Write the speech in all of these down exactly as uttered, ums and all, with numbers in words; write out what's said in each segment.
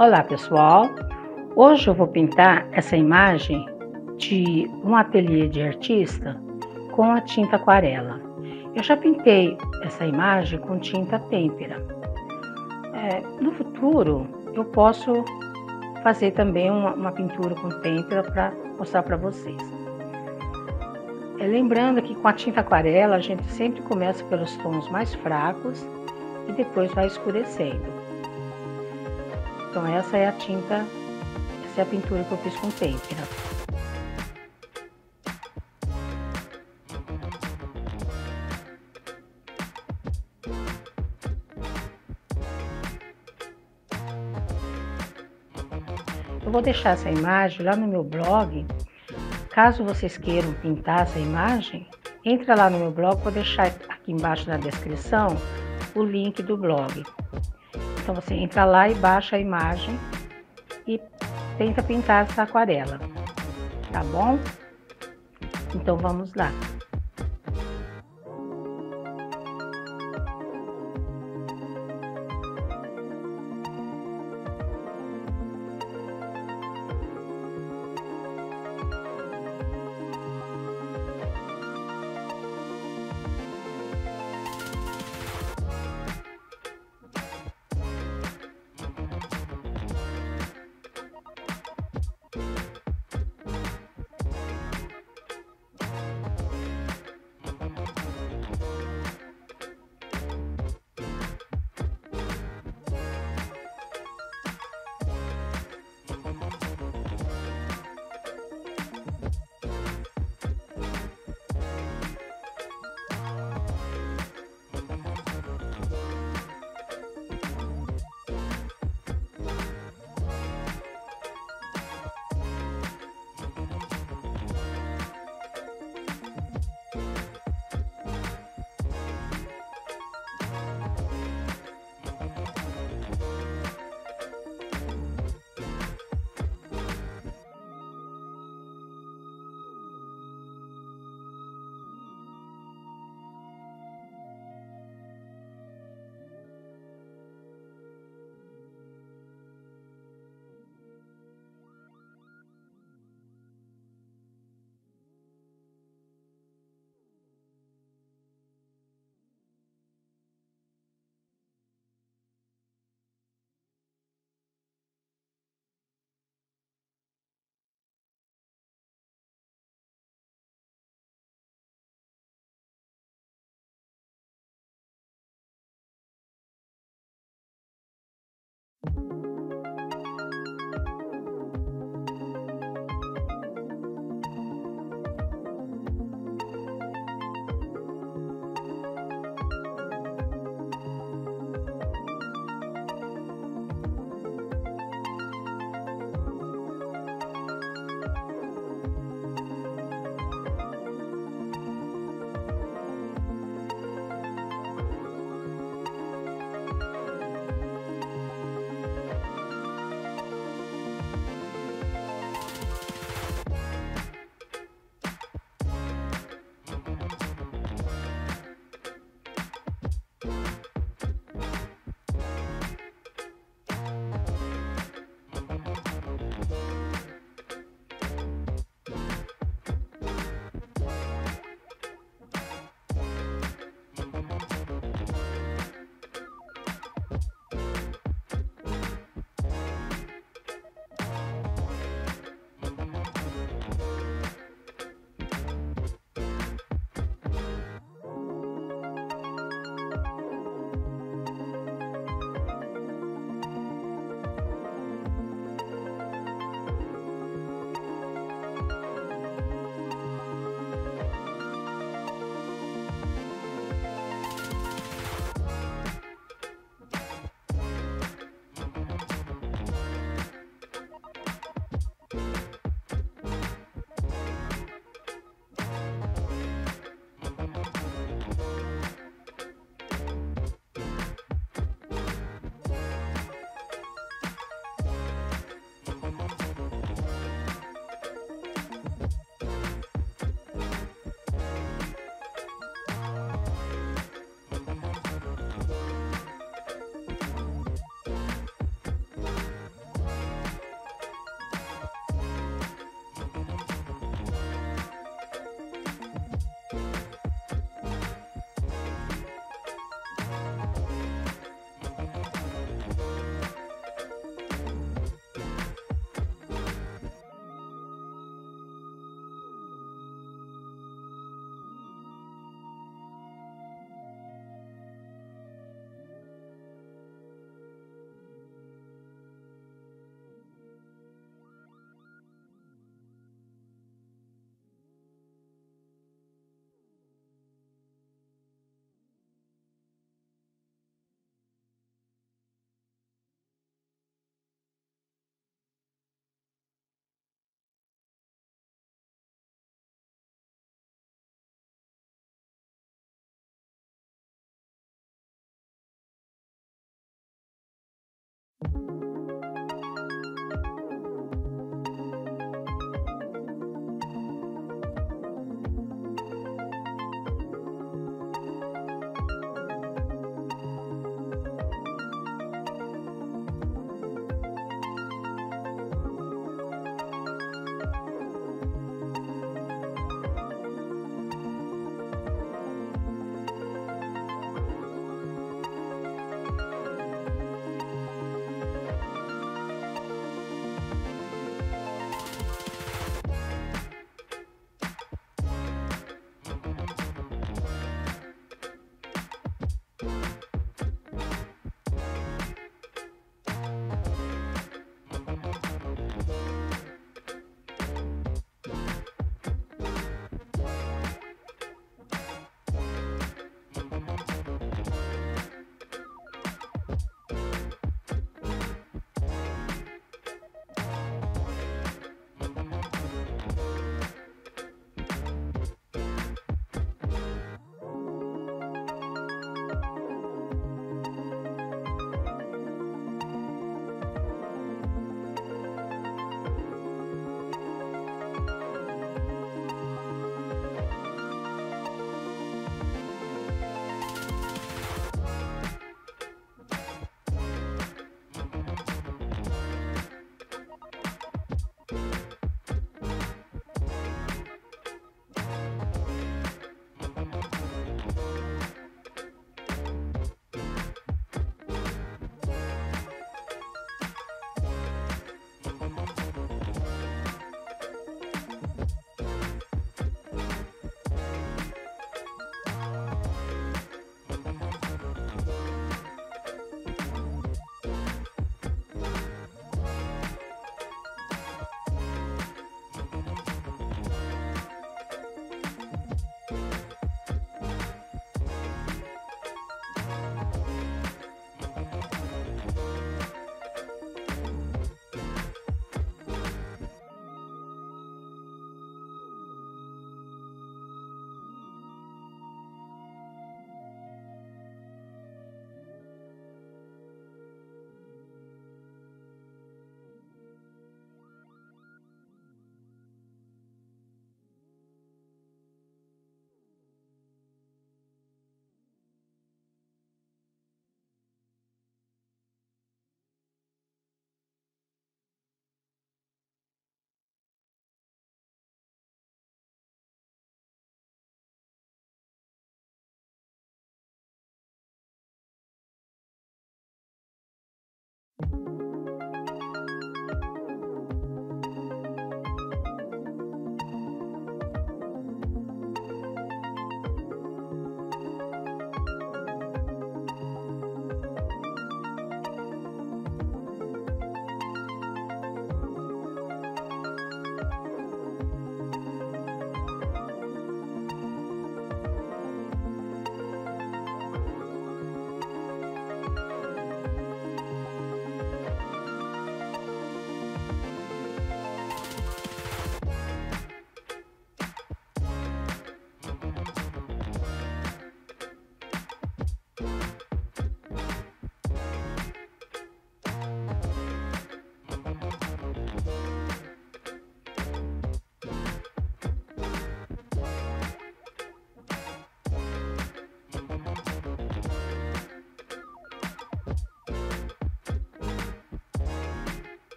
Olá pessoal, hoje eu vou pintar essa imagem de um ateliê de artista com a tinta aquarela. Eu já pintei essa imagem com tinta têmpera. É, no futuro eu posso fazer também uma, uma pintura com têmpera para mostrar para vocês. É, lembrando que com a tinta aquarela a gente sempre começa pelos tons mais fracos e depois vai escurecendo. Então essa é a tinta, essa é a pintura que eu fiz com têmpera. Eu vou deixar essa imagem lá no meu blog. Caso vocês queiram pintar essa imagem, entra lá no meu blog, vou deixar aqui embaixo na descrição o link do blog. Então você entra lá e baixa a imagem e tenta pintar essa aquarela, tá bom? Então vamos lá.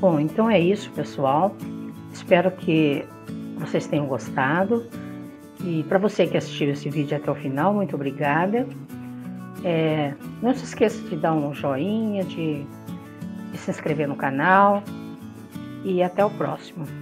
Bom, então é isso, pessoal. Espero que vocês tenham gostado. E para você que assistiu esse vídeo até o final, muito obrigada. É, não se esqueça de dar um joinha, de, de se inscrever no canal. E até o próximo.